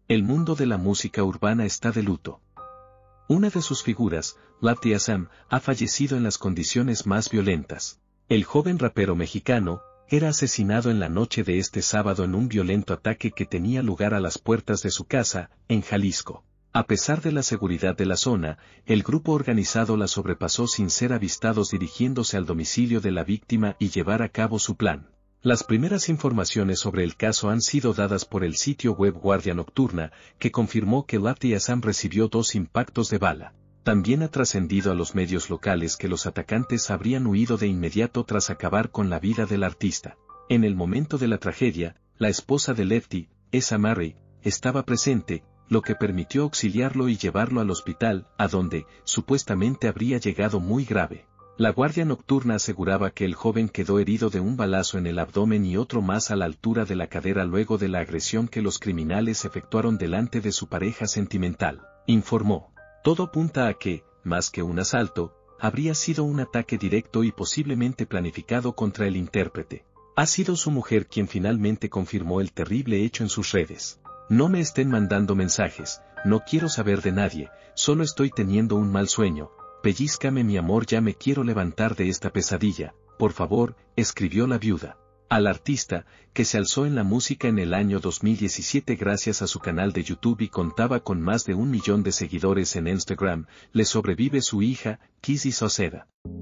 El mundo de la música urbana está de luto. Una de sus figuras, Lafty Assam, ha fallecido en las condiciones más violentas. El joven rapero mexicano era asesinado en la noche de este sábado en un violento ataque que tenía lugar a las puertas de su casa, en Jalisco. A pesar de la seguridad de la zona, el grupo organizado la sobrepasó sin ser avistados dirigiéndose al domicilio de la víctima y llevar a cabo su plan. Las primeras informaciones sobre el caso han sido dadas por el sitio web Guardia Nocturna, que confirmó que Lafty Assam recibió 2 impactos de bala. También ha trascendido a los medios locales que los atacantes habrían huido de inmediato tras acabar con la vida del artista. En el momento de la tragedia, la esposa de Lefty, Esa Murray, estaba presente, lo que permitió auxiliarlo y llevarlo al hospital, a donde, supuestamente habría llegado muy grave. La Guardia Nocturna aseguraba que el joven quedó herido de un balazo en el abdomen y otro más a la altura de la cadera luego de la agresión que los criminales efectuaron delante de su pareja sentimental, informó. Todo apunta a que, más que un asalto, habría sido un ataque directo y posiblemente planificado contra el intérprete. Ha sido su mujer quien finalmente confirmó el terrible hecho en sus redes. No me estén mandando mensajes, no quiero saber de nadie, solo estoy teniendo un mal sueño. Pellízcame mi amor, ya me quiero levantar de esta pesadilla, por favor, escribió la viuda. Al artista, que se alzó en la música en el año 2017 gracias a su canal de YouTube y contaba con más de 1 millón de seguidores en Instagram, le sobrevive su hija, Kizzy Sauceda.